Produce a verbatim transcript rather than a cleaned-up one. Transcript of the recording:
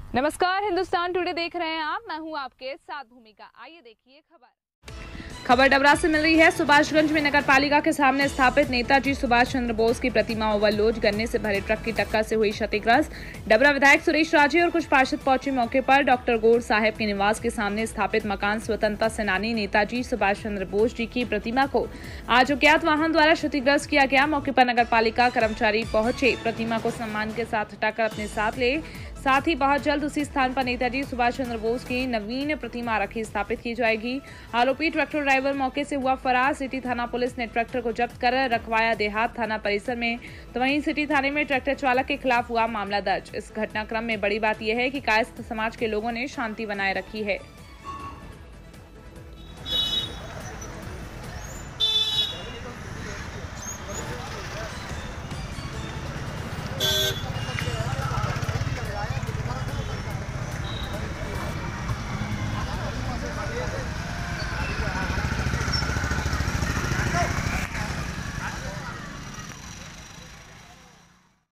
नमस्कार, हिंदुस्तान टुडे देख रहे हैं आप। मैं हूं आपके साथ भूमिका। आइए देखिए खबर खबर डबरा से मिल रही है। सुभाषगंज में नगर पालिका के सामने स्थापित नेताजी सुभाष चंद्र बोस की प्रतिमा ओवरलोड गन्ने से भरे ट्रक की टक्कर से हुई क्षतिग्रस्त। डबरा विधायक सुरेश राजे और कुछ पार्षद पहुंचे मौके पर। डॉक्टर गौर साहब के निवास के सामने स्थापित मकान स्वतंत्रता सेनानी नेताजी सुभाष चंद्र बोस जी की प्रतिमा को आज अज्ञात वाहन द्वारा क्षतिग्रस्त किया गया। मौके पर नगर पालिका कर्मचारी पहुंचे, प्रतिमा को सम्मान के साथ हटाकर अपने साथ ले, साथ ही बहुत जल्द उसी स्थान पर नेताजी सुभाष चंद्र बोस की नवीन प्रतिमा रखी स्थापित की जाएगी। आरोपी ट्रैक्टर ड्राइवर मौके से हुआ फरार। सिटी थाना पुलिस ने ट्रैक्टर को जब्त कर रखवाया देहात थाना परिसर में, तो वहीं सिटी थाने में ट्रैक्टर चालक के खिलाफ हुआ मामला दर्ज। इस घटनाक्रम में बड़ी बात यह है कि कायस्थ समाज के लोगों ने शांति बनाए रखी है।